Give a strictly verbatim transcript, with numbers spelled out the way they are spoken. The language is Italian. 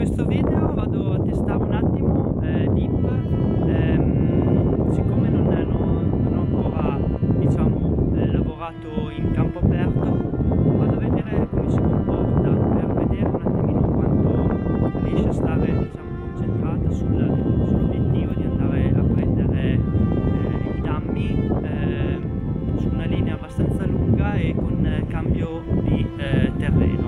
questo video vado a testare un attimo eh, Deep, ehm, siccome non, non, non ho ancora diciamo, eh, lavorato in campo aperto, vado a vedere come si comporta per vedere un attimino quanto riesce a stare diciamo, concentrata sul, sull'obiettivo di andare a prendere eh, i dammi eh, su una linea abbastanza lunga e con cambio di eh, terreno.